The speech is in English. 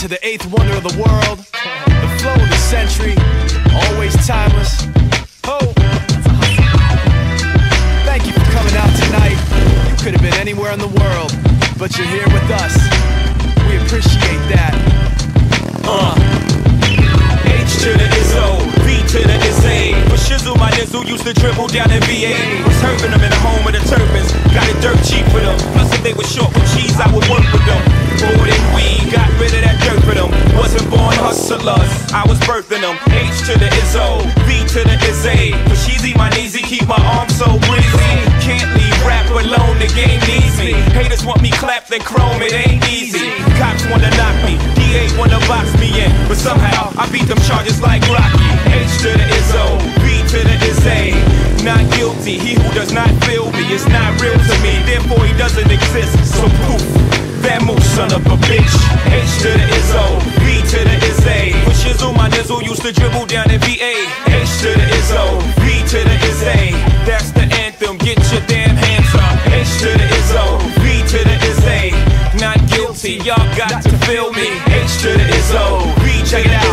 to the eighth wonder of the world, the flow of the century, always timeless. Ho! Thank you for coming out tonight. You could have been anywhere in the world, but you're here with us. We appreciate that. H to the Izzo, B to the Izzy. For shizzle, my nizzle used to dribble down in VA. Was hurting them in the home of the turbans. Got it dirt cheap for them. Plus if they were short with cheese, I would work with them. More than weed, got rid of that dirt for them. Wasn't born hustlers, I was birthing them. H to the Izzo, B to the Izzy. For Sheezy, my kneesy, keep my arms so breezy. Can't leave rap alone, the game needs me. Haters want me clapped and chrome, it ain't easy. Cops wanna knock me, DA wanna box me in, but somehow I beat them charges like Rocky. H to the Izzo, B to the Izzy. Not guilty, he who does not feel me is not real to me, therefore he doesn't exist, so poof, that move, son of a bitch. H to the Izzo, B to the Izzy. For shizzle, my nizzle used to dribble down in VA. H to the Izzo, B to the Izzy. That's the anthem, get your damn hands up. H to the Izzo, B to the Izzy. Not guilty, y'all got to feel me. H to the Izzo, B, check it out.